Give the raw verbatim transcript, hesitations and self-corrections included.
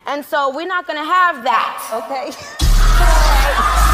And so we're not gonna have that, okay?